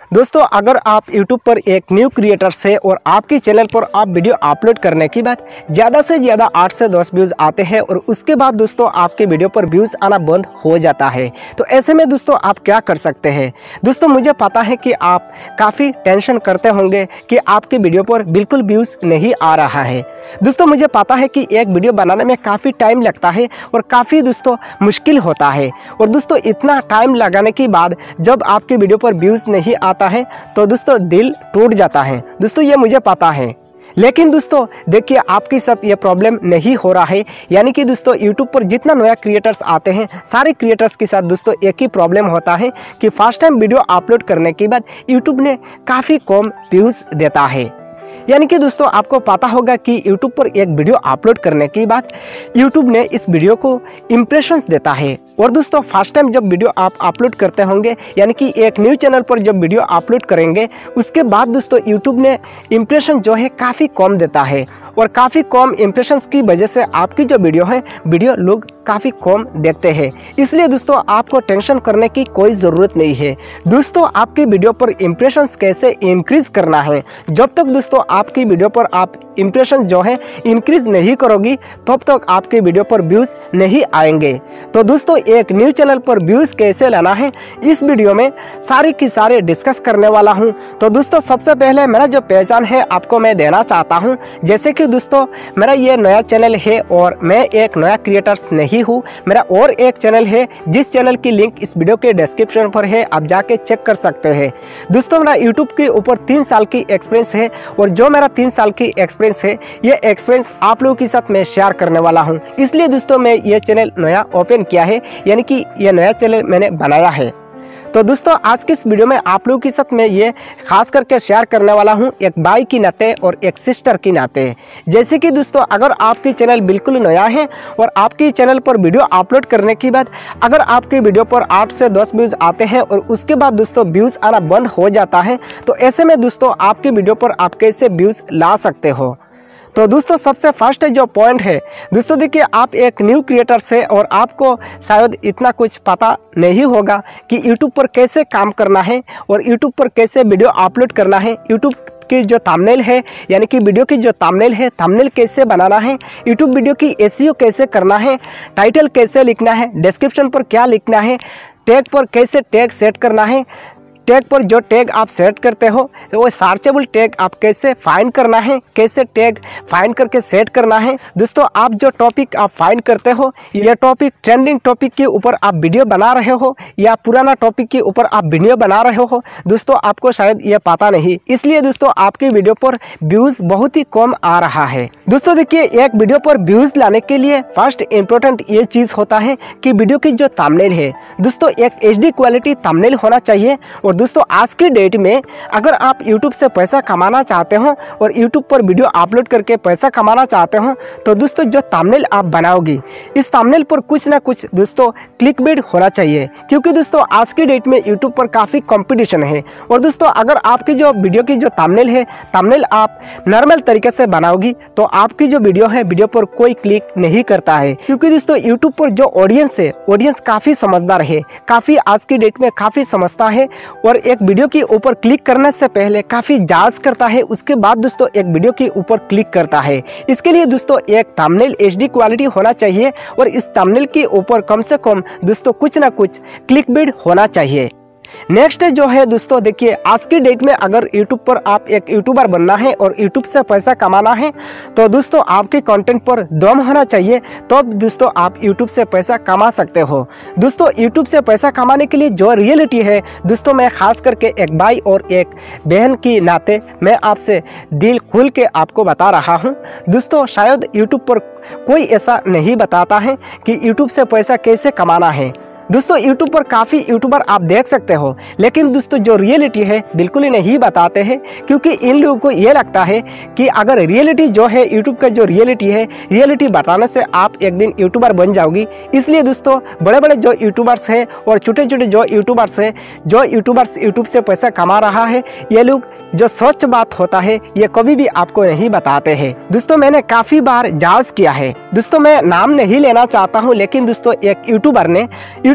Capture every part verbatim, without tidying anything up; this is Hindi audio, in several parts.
दोस्तों अगर आप YouTube पर एक न्यू क्रिएटर से और आपके चैनल पर आप वीडियो अपलोड करने के बाद ज़्यादा से ज़्यादा आठ से दस व्यूज़ आते हैं और उसके बाद दोस्तों आपके वीडियो पर व्यूज़ आना बंद हो जाता है, तो ऐसे में दोस्तों आप क्या कर सकते हैं। दोस्तों मुझे पता है कि आप काफ़ी टेंशन करते होंगे कि आपके वीडियो पर बिल्कुल व्यूज़ नहीं आ रहा है। दोस्तों मुझे पता है कि एक वीडियो बनाने में काफ़ी टाइम लगता है और काफ़ी दोस्तों मुश्किल होता है, और दोस्तों इतना टाइम लगाने के बाद जब आपके वीडियो पर व्यूज़ नहीं आता है तो दोस्तों दिल टूट जाता है। दोस्तों ये मुझे पता है, लेकिन दोस्तों देखिए आपके साथ ये प्रॉब्लम नहीं हो रहा है। यानी कि दोस्तों यूट्यूब पर जितना नया क्रिएटर्स आते हैं सारे क्रिएटर्स के साथ दोस्तों एक ही प्रॉब्लम होता है कि फर्स्ट टाइम वीडियो अपलोड करने के बाद यूट्यूब ने काफ़ी कम व्यूज़ देता है। यानी कि दोस्तों आपको पता होगा कि यूट्यूब पर एक वीडियो अपलोड करने के बाद यूट्यूब ने इस वीडियो को इम्प्रेशंस देता है, और दोस्तों फर्स्ट टाइम जब वीडियो आप अपलोड करते होंगे यानी कि एक न्यू चैनल पर जब वीडियो अपलोड करेंगे उसके बाद दोस्तों यूट्यूब ने इम्प्रेशन जो है काफ़ी कम देता है, और काफ़ी कम इम्प्रेशंस की वजह से आपकी जो वीडियो है वीडियो लोग काफ़ी कम देखते हैं। इसलिए दोस्तों आपको टेंशन करने की कोई ज़रूरत नहीं है। दोस्तों आपकी वीडियो पर इम्प्रेशंस कैसे इंक्रीज़ करना है, जब तक दोस्तों आपकी वीडियो पर आप इम्प्रेशन जो है इंक्रीज़ नहीं करोगी तब तक आपके वीडियो पर व्यूज़ नहीं आएंगे। तो दोस्तों एक न्यू चैनल पर व्यूज़ कैसे लाना है इस वीडियो में सारी की सारे डिस्कस करने वाला हूं। तो दोस्तों सबसे पहले मेरा जो पहचान है आपको मैं देना चाहता हूं। जैसे कि दोस्तों मेरा ये नया चैनल है और मैं एक नया क्रिएटर्स नहीं हूं, मेरा और एक चैनल है जिस चैनल की लिंक इस वीडियो के डिस्क्रिप्शन पर है, आप जाके चेक कर सकते हैं। दोस्तों मेरा यूट्यूब के ऊपर तीन साल की एक्सपीरियंस है, और जो मेरा तीन साल की एक्सपीरियंस है ये एक्सपीरियंस आप लोगों के साथ मैं शेयर करने वाला हूँ। इसलिए दोस्तों मैं ये चैनल नया ओपन किया है, यानी कि ये नया चैनल मैंने बनाया है। तो दोस्तों आज के इस वीडियो में आप लोगों के साथ मैं ये खास करके शेयर करने वाला हूँ एक भाई की नाते और एक सिस्टर की नाते। जैसे कि दोस्तों अगर आपकी चैनल बिल्कुल नया है और आपके चैनल पर वीडियो अपलोड करने के बाद अगर आपके वीडियो पर आठ से दस व्यूज़ आते हैं और उसके बाद दोस्तों व्यूज़ आना बंद हो जाता है, तो ऐसे में दोस्तों आपकी वीडियो पर आप कैसे व्यूज़ ला सकते हो। तो दोस्तों सबसे फर्स्ट जो पॉइंट है दोस्तों देखिए, आप एक न्यू क्रिएटर से और आपको शायद इतना कुछ पता नहीं होगा कि यूट्यूब पर कैसे काम करना है और यूट्यूब पर कैसे वीडियो अपलोड करना है। यूट्यूब की जो थंबनेल है यानी कि वीडियो की जो थंबनेल है, थंबनेल कैसे बनाना है, यूट्यूब वीडियो की एसईओ कैसे करना है, टाइटल कैसे लिखना है, डिस्क्रिप्शन पर क्या लिखना है, टैग पर कैसे टैग सेट करना है, टैग पर जो टैग आप सेट करते हो तो वो सर्चेबल टैग आप कैसे फाइंड करना है, कैसे टैग फाइंड करके सेट करना है। दोस्तों आप जो टॉपिक आप फाइंड करते हो यह टॉपिक ट्रेंडिंग टॉपिक के ऊपर आप वीडियो बना रहे हो या पुराना टॉपिक के ऊपर आप वीडियो बना रहे हो, दोस्तों आपको शायद ये पता नहीं, इसलिए दोस्तों आपकी वीडियो पर व्यूज़ बहुत ही कम आ रहा है। दोस्तों देखिए एक वीडियो पर व्यूज़ लाने के लिए फर्स्ट इंपॉर्टेंट ये चीज़ होता है कि वीडियो की जो थंबनेल है दोस्तों एक एच डी क्वालिटी थंबनेल होना चाहिए। और दोस्तों आज की डेट में अगर आप YouTube से पैसा कमाना चाहते हो और YouTube पर वीडियो अपलोड करके पैसा कमाना चाहते हो तो दोस्तों जो थंबनेल आप बनाओगी इस थंबनेल पर कुछ ना कुछ दोस्तों क्लिकबेट होना चाहिए, क्योंकि दोस्तों आज की डेट में YouTube पर काफ़ी कंपटीशन है। और दोस्तों अगर आपकी जो वीडियो की जो थंबनेल है थंबनेल आप नॉर्मल तरीके से बनाओगी तो आपकी जो वीडियो है वीडियो पर कोई क्लिक नहीं करता है, क्योंकि दोस्तों यूट्यूब पर जो ऑडियंस है ऑडियंस काफ़ी समझदार है, काफ़ी आज की डेट में काफ़ी समझता है और एक वीडियो के ऊपर क्लिक करने से पहले काफ़ी जांच करता है, उसके बाद दोस्तों एक वीडियो के ऊपर क्लिक करता है। इसके लिए दोस्तों एक थंबनेल एच डी क्वालिटी होना चाहिए और इस थंबनेल के ऊपर कम से कम दोस्तों कुछ ना कुछ क्लिकबेट होना चाहिए। नेक्स्ट जो है दोस्तों देखिए, आज की डेट में अगर यूट्यूब पर आप एक यूट्यूबर बनना है और यूट्यूब से पैसा कमाना है तो दोस्तों आपके कंटेंट पर दम होना चाहिए, तो दोस्तों आप यूट्यूब से पैसा कमा सकते हो। दोस्तों यूट्यूब से पैसा कमाने के लिए जो रियलिटी है दोस्तों मैं खास करके एक भाई और एक बहन की नाते मैं आपसे दिल खुल के आपको बता रहा हूँ। दोस्तों शायद यूट्यूब पर कोई ऐसा नहीं बताता है कि यूट्यूब से पैसा कैसे कमाना है। दोस्तों यूट्यूब पर काफ़ी यूट्यूबर आप देख सकते हो, लेकिन दोस्तों जो रियलिटी है बिल्कुल ही नहीं बताते हैं, क्योंकि इन लोगों को ये लगता है कि अगर रियलिटी जो है यूट्यूब का जो रियलिटी है रियलिटी बताने से आप एक दिन यूट्यूबर बन जाओगी। इसलिए दोस्तों बड़े बड़े जो यूट्यूबर्स हैं और छोटे छोटे जो यूट्यूबर्स हैं जो यूट्यूबर्स यूट्यूब से पैसा कमा रहा है ये लोग जो सच बात होता है ये कभी भी आपको नहीं बताते हैं। दोस्तों मैंने काफ़ी बार जांच किया है, दोस्तों मैं नाम नहीं लेना चाहता हूँ, लेकिन दोस्तों एक यूट्यूबर ने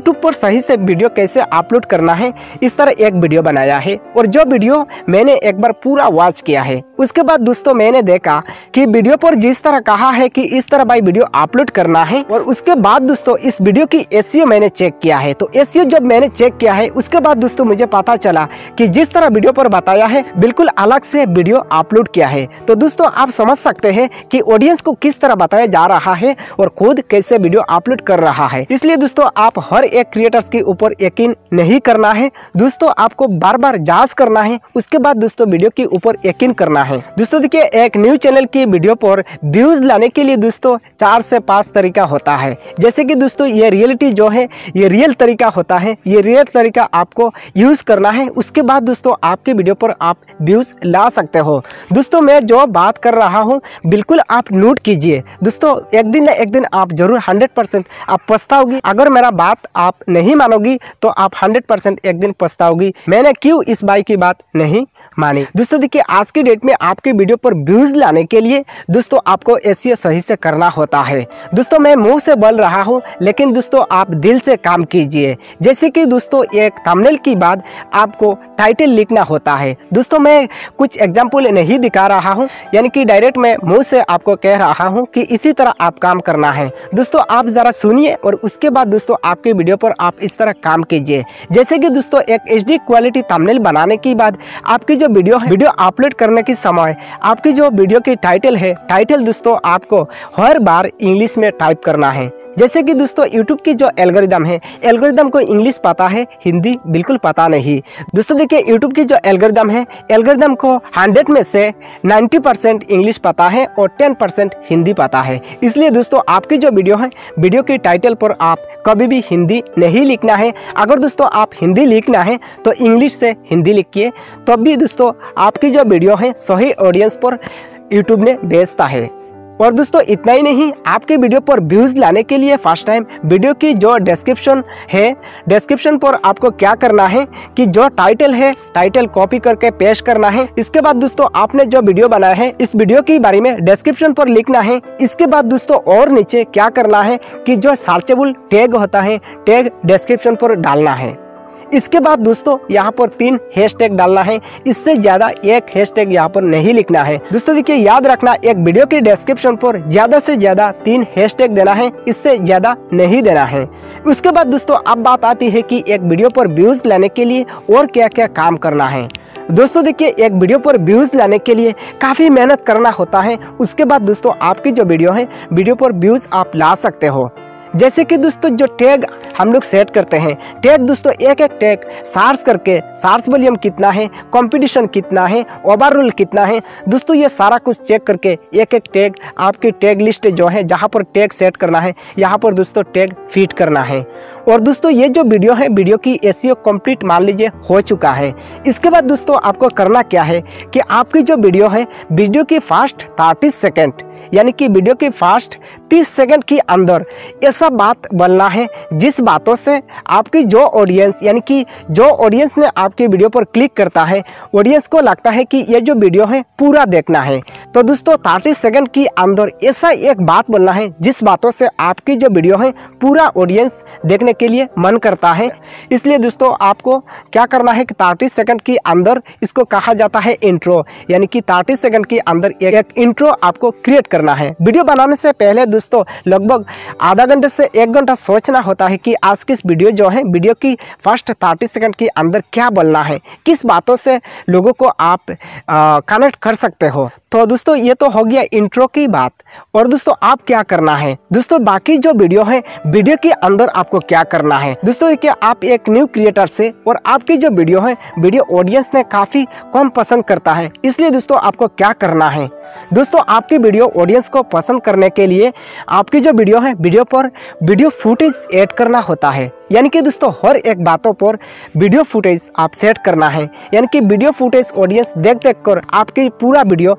यूट्यूब पर सही से वीडियो कैसे अपलोड करना है, इस तरह एक वीडियो बनाया है। और जो वीडियो मैंने एक बार पूरा वॉच किया है, उसके बाद दोस्तों मैंने देखा कि वीडियो पर जिस तरह कहा है कि इस तरह भाई वीडियो अपलोड करना है, और उसके बाद दोस्तों इस वीडियो की एसईओ मैंने चेक किया है। तो एसईओ जब मैंने चेक किया है, उसके बाद दोस्तों मुझे पता चला कि जिस तरह वीडियो पर बताया है बिल्कुल अलग से वीडियो अपलोड किया है। तो दोस्तों आप समझ सकते हैं कि ऑडियंस को किस तरह बताया जा रहा है और खुद कैसे वीडियो अपलोड कर रहा है। इसलिए दोस्तों आप हर एक क्रिएटर्स के ऊपर यकीन नहीं करना है दोस्तों, आपको बार बार जांच करना है, उसके बाद दोस्तों वीडियो के ऊपर यकीन करना है। दोस्तों देखिए, एक न्यूज चैनल की वीडियो पर व्यूज लाने के लिए दोस्तों चार से पांच तरीका होता है। जैसे कि दोस्तों ये रियलिटी जो है, ये रियल तरीका होता है, ये रियल तरीका आपको यूज करना है। उसके बाद दोस्तों आपके वीडियो पर आप व्यूज ला सकते हो। दोस्तों मैं जो बात कर रहा हूँ बिल्कुल आप नोट कीजिए दोस्तों, एक दिन ना एक दिन आप जरूर हंड्रेड परसेंट आप पछताओगी। अगर मेरा बात आप नहीं मानोगी तो आप हंड्रेड परसेंट एक दिन पछताओगी, मैंने क्यों इस भाई की बात नहीं मानी। दोस्तों देखिए, आज की डेट में आपके वीडियो पर व्यूज लाने के लिए दोस्तों आपको एसईओ सही से करना होता है। दोस्तों मैं मुंह से बोल रहा हूं, लेकिन दोस्तों आप दिल से काम कीजिए। जैसे कि दोस्तों एक थंबनेल के बाद आपको टाइटल लिखना होता है। दोस्तों मैं कुछ एग्जाम्पल नहीं दिखा रहा हूं, यानी कि डायरेक्ट मैं मुंह से आपको कह रहा हूं कि इसी तरह आप काम करना है। दोस्तों आप जरा सुनिए और उसके बाद दोस्तों आपके वीडियो पर आप इस तरह काम कीजिए। जैसे कि दोस्तों एक एचडी क्वालिटी थंबनेल बनाने के बाद आपकी जो वीडियो है, वीडियो अपलोड करने के समय आपकी जो वीडियो की टाइटल है, टाइटल दोस्तों आपको हर बार इंग्लिश में टाइप करना है। जैसे कि दोस्तों यूट्यूब की जो एल्गोरिदम है, एल्गोरिदम को इंग्लिश पता है, हिंदी बिल्कुल पता नहीं। दोस्तों देखिए, यूट्यूब की जो एल्गोरिदम है, एल्गोरिदम को हंड्रेड में से नाइन्टी परसेंट इंग्लिश पता है और टेन परसेंट हिंदी पता है। इसलिए दोस्तों आपकी जो वीडियो है, वीडियो की टाइटल पर आप कभी भी हिंदी नहीं लिखना है। अगर दोस्तों आप हिंदी लिखना है तो इंग्लिश से हिंदी लिखिए, तब भी दोस्तों आपकी जो वीडियो है सही ऑडियंस पर यूट्यूब ने भेजता है। और दोस्तों इतना ही नहीं, आपके वीडियो पर व्यूज लाने के लिए फर्स्ट टाइम वीडियो की जो डिस्क्रिप्शन है, डिस्क्रिप्शन पर आपको क्या करना है कि जो टाइटल है, टाइटल कॉपी करके पेस्ट करना है। इसके बाद दोस्तों आपने जो वीडियो बनाया है, इस वीडियो के बारे में डिस्क्रिप्शन पर लिखना है। इसके बाद दोस्तों और नीचे क्या करना है कि जो सर्चेबल टैग होता है, टैग डिस्क्रिप्शन पर डालना है। इसके बाद दोस्तों यहाँ पर तीन हैशटैग डालना है, इससे ज्यादा एक हैशटैग यहाँ पर नहीं लिखना है। दोस्तों देखिए, याद रखना एक वीडियो के डिस्क्रिप्शन पर ज्यादा से ज्यादा तीन हैशटैग देना है, इससे ज्यादा नहीं देना है। उसके बाद दोस्तों अब बात आती है कि एक वीडियो पर व्यूज लाने के लिए और क्या क्या काम करना है। दोस्तों देखिए, एक वीडियो पर व्यूज लाने के लिए काफी मेहनत करना होता है। उसके बाद दोस्तों आपकी जो वीडियो है, वीडियो पर व्यूज आप ला सकते हो। जैसे कि दोस्तों जो टैग हम लोग सेट करते हैं, टैग दोस्तों एक एक टैग सर्च करके, सर्च वॉल्यूम कितना है, कंपटीशन कितना है, ओवरऑल कितना है, दोस्तों ये सारा कुछ चेक करके एक एक टैग आपकी टैग लिस्ट जो है, जहाँ पर टैग सेट करना है, यहाँ पर दोस्तों टैग फिट करना है। और दोस्तों ये जो वीडियो है, वीडियो की एसईओ कंप्लीट मान लीजिए हो चुका है। इसके बाद दोस्तों आपको करना क्या है कि आपकी जो वीडियो है, वीडियो की फर्स्ट तीस सेकंड, यानी कि वीडियो की फर्स्ट तीस सेकंड के अंदर ऐसा बात बोलना है जिस बातों से आपकी जो ऑडियंस, यानी कि जो ऑडियंस ने आपके वीडियो पर क्लिक करता है, ऑडियंस को लगता है कि ये जो वीडियो है पूरा देखना है। तो दोस्तों तीस सेकंड के अंदर ऐसा एक बात बोलना है जिस बातों से आपकी जो वीडियो है पूरा ऑडियंस देखने के लिए मन करता है। इसलिए दोस्तों आपको क्या करना है कि तीस सेकंड के अंदर, इसको कहा जाता है इंट्रो, यानी कि तीस सेकंड के अंदर एक इंट्रो आपको क्रिएट करना है। वीडियो बनाने से पहले दोस्तों लगभग आधा घंटे से एक घंटा सोचना होता है कि आज की वीडियो जो है, वीडियो की फर्स्ट तीस सेकंड के अंदर क्या बोलना है, किस बातों से लोगों को आप कनेक्ट कर सकते हो। तो दोस्तों ये तो हो गया इंट्रो की बात। और दोस्तों आप क्या करना है, दोस्तों बाकी जो वीडियो है, वीडियो के अंदर आपको क्या करना है। दोस्तों देखिए, आप एक न्यू क्रिएटर से और आपकी जो वीडियो है, वीडियो ऑडियंस ने काफी कम पसंद करता है। इसलिए दोस्तों आपको क्या करना है, दोस्तों आपकी वीडियो ऑडियंस को पसंद करने के लिए आपकी जो वीडियो है, वीडियो पर वीडियो फुटेज ऐड करना होता है। यानी कि दोस्तों हर एक बातों पर वीडियो फुटेज आप सेट करना है, यानी कि वीडियो फुटेज ऑडियंस देख देख कर आपकी पूरा वीडियो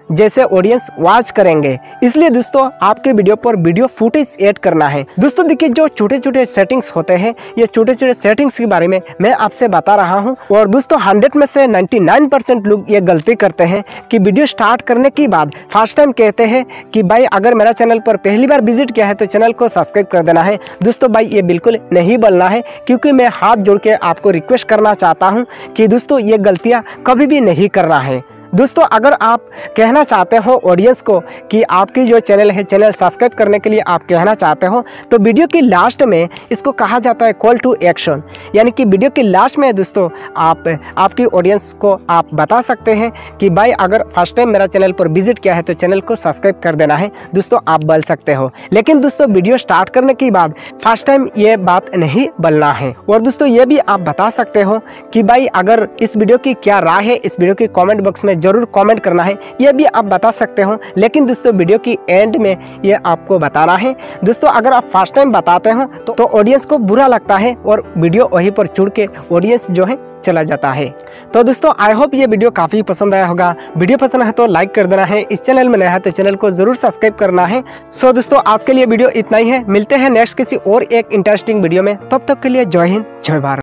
जैसे ऑडियंस वॉच करेंगे। इसलिए दोस्तों आपके वीडियो पर वीडियो फुटेज ऐड करना है। दोस्तों देखिए, जो छोटे छोटे सेटिंग्स होते हैं, ये छोटे छोटे सेटिंग्स के बारे में मैं आपसे बता रहा हूँ। और दोस्तों हंड्रेड में से निन्यानवे परसेंट लोग ये गलती करते हैं कि वीडियो स्टार्ट करने के बाद फर्स्ट टाइम कहते हैं कि भाई अगर मेरा चैनल पर पहली बार विजिट किया है तो चैनल को सब्सक्राइब कर देना है। दोस्तों भाई ये बिल्कुल नहीं बोलना है, क्योंकि मैं हाथ जोड़ के आपको रिक्वेस्ट करना चाहता हूँ कि दोस्तों ये गलतियाँ कभी भी नहीं करना है। दोस्तों अगर आप कहना चाहते हो ऑडियंस को कि आपकी जो चैनल है, चैनल सब्सक्राइब करने के लिए आप कहना चाहते हो, तो वीडियो की लास्ट में इसको कहा जाता है कॉल टू एक्शन। यानी कि वीडियो की लास्ट में दोस्तों आप आपकी ऑडियंस को आप बता सकते हैं कि भाई अगर फर्स्ट टाइम मेरा चैनल पर विजिट किया है तो चैनल को सब्सक्राइब कर देना है। दोस्तों आप बोल सकते हो, लेकिन दोस्तों वीडियो स्टार्ट करने के बाद फर्स्ट टाइम ये बात नहीं बोलना है। और दोस्तों ये भी आप बता सकते हो कि भाई अगर इस वीडियो की क्या राय है, इस वीडियो की कॉमेंट बॉक्स में जरूर कमेंट करना है, ये भी आप बता सकते हो। लेकिन दोस्तों वीडियो की एंड में ये आपको बताना है। दोस्तों अगर आप फर्स्ट टाइम बताते हो तो, तो ऑडियंस को बुरा लगता है और वीडियो वहीं पर छुड़ के ऑडियंस जो है चला जाता है। तो दोस्तों आई होप ये वीडियो काफी पसंद आया होगा। वीडियो पसंद है तो लाइक कर देना है, इस चैनल में नया है तो चैनल को जरूर सब्सक्राइब करना है। सो दोस्तों आज के लिए वीडियो इतना ही है, मिलते हैं नेक्स्ट किसी और एक इंटरेस्टिंग वीडियो में। तब तक के लिए जय हिंद, जय भारत।